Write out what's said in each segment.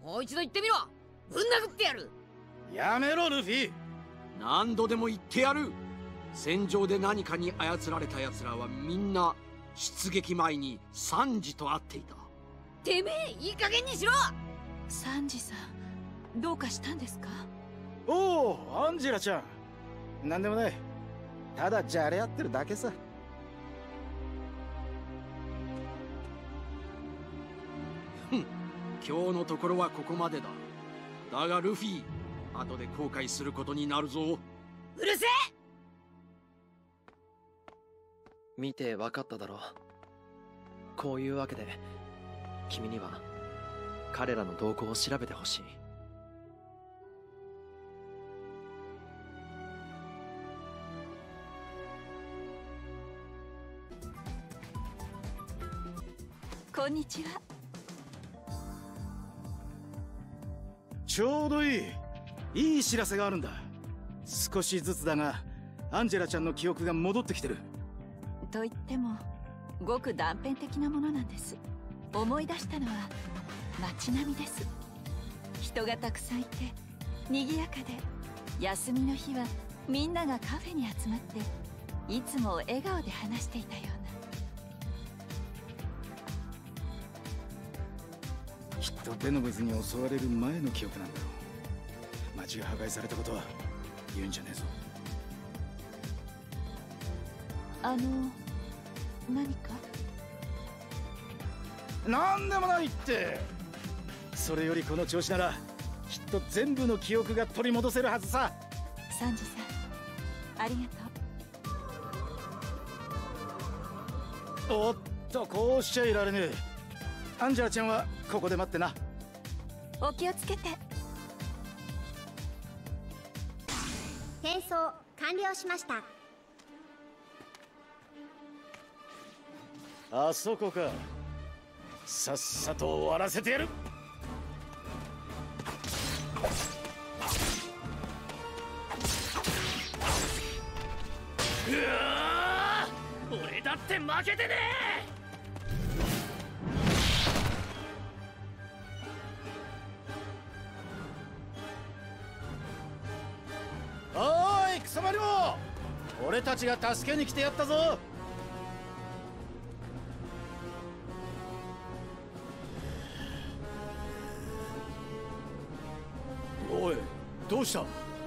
もう一度言ってみろ。ぶん殴ってやる。 やめろルフィ。 何度でも言ってやる。戦場で何かに操られた奴らはみんな出撃前にサンジと会っていた。 てめえいい加減にしろ。 サンジさん、どうかしたんですか？ おお、アンジェラちゃん。なんでもない。ただじゃれ合ってるだけさ。 ふん、今日のところはここまでだ。だがルフィ、後で後悔することになるぞ。 うるせえ。 見て分かっただろう。こういうわけで君には彼らの動向を調べてほしい。 こんにちは。 ちょうどいい知らせがあるんだ。少しずつだがアンジェラちゃんの記憶が戻ってきてる。 と言ってもごく断片的なものなんです。思い出したのは街並みです。人がたくさんいて賑やかで、休みの日はみんながカフェに集まっていつも笑顔で話していたような。 きっとデノブズに襲われる前の記憶なんだろう。街が破壊されたことは言うんじゃねえぞ。 何か？ なんでもないって。それよりこの調子ならきっと全部の記憶が取り戻せるはずさ。 サンジさん、ありがとう。 おっと、こうしちゃいられねえ。アンジェラちゃんはここで待ってな。 お気をつけて。 転送完了しました。 あそこか。さっさと終わらせてやる。うわー、俺だって負けてねえ。おーい、クソマリモ、俺たちが助けに来てやったぞ。おい、どうした？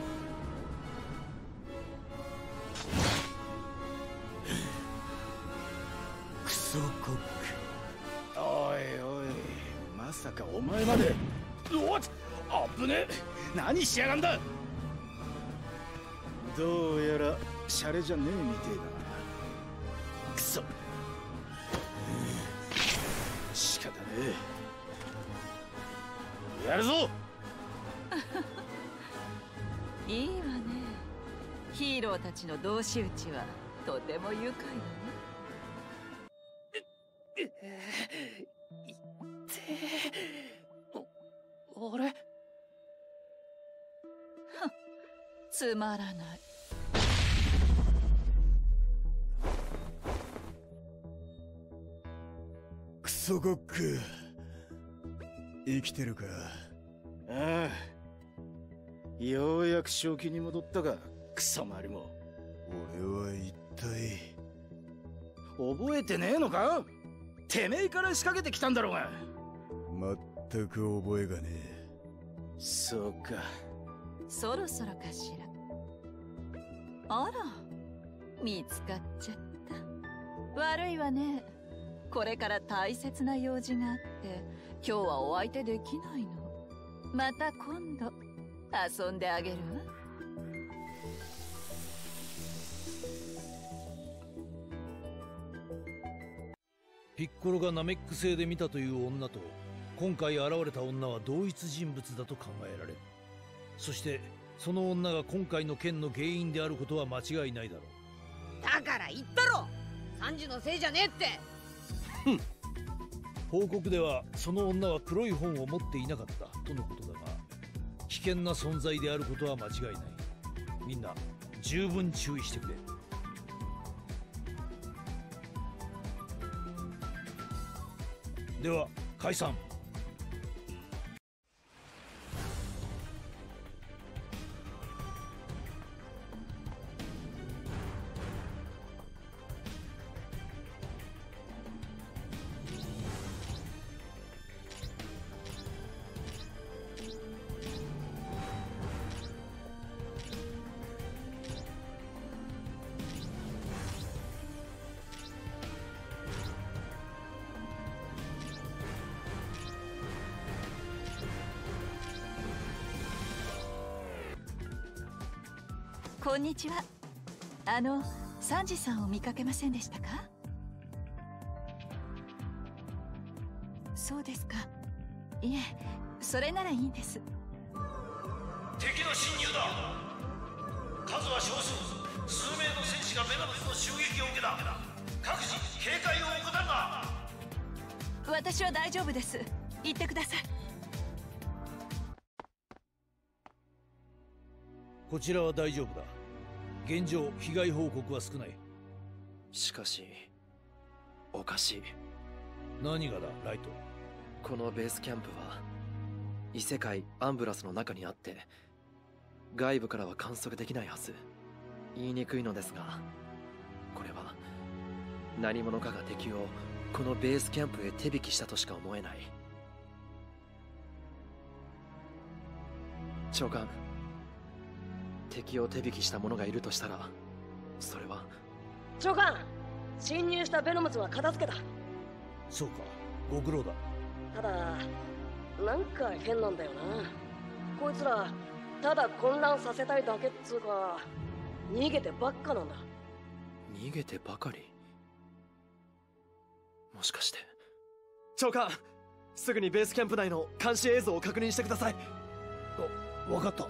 クソコック。おいおい、まさかお前まで。おっ、あぶねえ、何しやがんだ。どうやらシャレじゃねえみてえだな。クソ、仕方ねえ。やるぞ。 いいわね。ヒーローたちの同士討ちはとても愉快だね。あれ？ つまらない。 クソゴック、生きてるか？ ああ、ようやく正気に戻ったか、クソマリモ。 俺は一体。 覚えてねえのか？てめえから仕掛けてきたんだろうが。 全く覚えがねえ。 そうか。 そろそろかしら。あら、見つかっちゃった。悪いわね。これから大切な用事があって今日はお相手できないの。また今度遊んであげるわ。 ピッコロがナメック星で見たという女と今回現れた女は同一人物だと考えられる。そしてその女が今回の件の原因であることは間違いないだろう。 だから言ったろ、サンジのせいじゃねえって。 ふん。報告ではその女は黒い本を持っていなかったとのことだが、危険な存在であることは間違いない。みんな十分注意してくれ。では解散。 こんにちは。サンジさんを見かけませんでしたか？そうですか。いえ、それならいいんです。 敵の侵入だ。数は少数、数名の戦士がベノムズの襲撃を受けた。各自警戒を怠るな。 私は大丈夫です。行ってください。 こちらは大丈夫だ。現状被害報告は少ない。 しかしおかしい。 何がだ、ライト。 このベースキャンプは異世界アンブラスの中にあって、外部からは観測できないはず。言いにくいのですが、これは何者かが敵をこのベースキャンプへ手引きしたとしか思えない。長官、敵を手引きした者がいるとしたら、それは。 長官、侵入したベノムズは片付けた。 そうか、ご苦労だ。 ただなんか変なんだよな。こいつらただ混乱させたいだけっつうか、逃げてばっかなんだ。 逃げてばかり。もしかして。長官、すぐにベースキャンプ内の監視映像を確認してください。 分かった。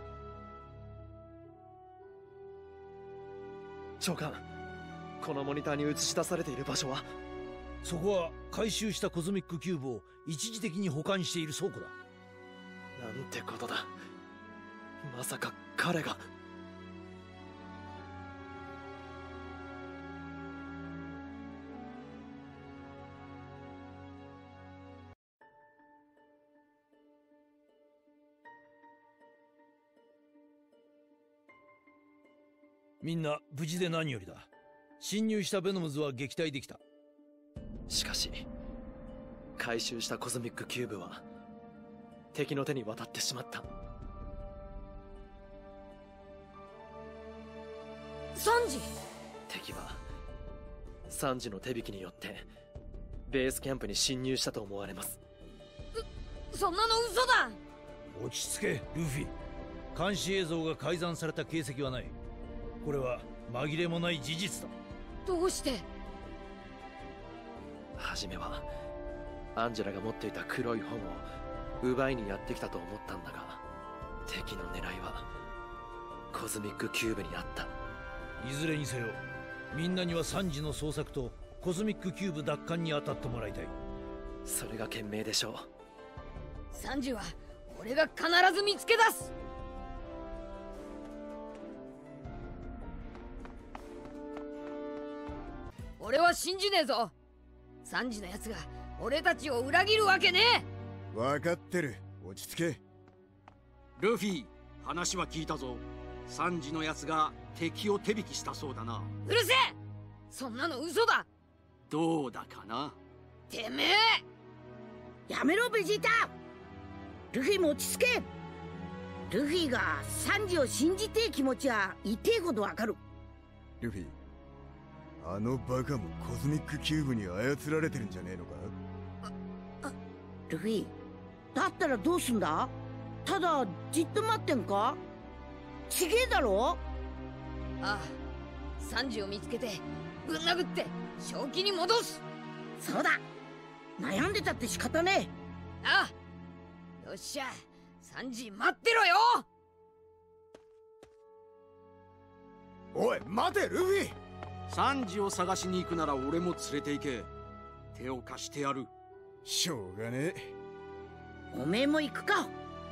長官、このモニターに映し出されている場所は？ そこは回収したコズミックキューブを一時的に保管している倉庫だ。 なんてことだ。まさか彼が。 みんな無事で何よりだ。侵入したベノムズは撃退できた。 しかし回収したコズミックキューブは敵の手に渡ってしまった。 サンジ。 敵はサンジの手引きによってベースキャンプに侵入したと思われます。 そんなの嘘だ。 落ち着け、ルフィ。監視映像が改ざんされた形跡はない。これは紛れもない事実だ。 どうして？ 初めはアンジェラが持っていた黒い本を奪いにやってきたと思ったんだが、敵の狙いはコズミックキューブにあった。 いずれにせよ、みんなにはサンジの捜索とコズミックキューブ奪還に当たってもらいたい。 それが賢明でしょう。 サンジは俺が必ず見つけ出す。俺は信じねえぞ。サンジのやつが俺たちを裏切るわけねえ。 分かってる、落ち着け。 ルフィ、話は聞いたぞ。サンジのやつが敵を手引きしたそうだな。 うるせえ、そんなの嘘だ。 どうだかな。 てめえ。 やめろベジータ。ルフィも落ち着け。ルフィがサンジを信じてえ気持ちは言ってえほどわかる。 ルフィ、あのバカもコズミックキューブに操られてるんじゃねえのか？ ルフィ、だったらどうすんだ？ただじっと待ってんか？ちげえだろ？ ああ、サンジを見つけてぶん殴って正気に戻す。 そうだ、悩んでたって仕方ねえ。ああ、よっしゃ、サンジ待ってろよ。 おい待てルフィ。 サンジを探しに行くなら俺も連れて行け。手を貸してやる。 しょうがねえ。 おめえも行くか。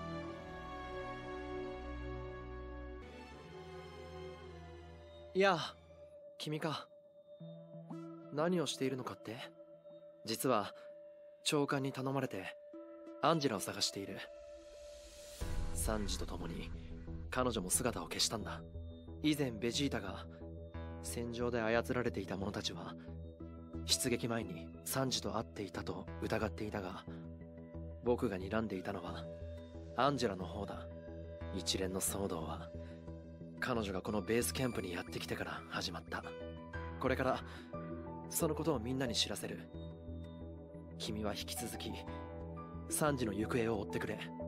いや、君か。何をしているのかって？実は長官に頼まれてアンジェラを探している。サンジと共に彼女も姿を消したんだ。以前ベジータが戦場で操られていた者たちは出撃前にサンジと会っていたと疑っていたが、僕が睨んでいたのはアンジェラの方だ。一連の騒動は彼女がこのベースキャンプにやってきてから始まった。これからそのことをみんなに知らせる。君は引き続きサンジの行方を追ってくれ。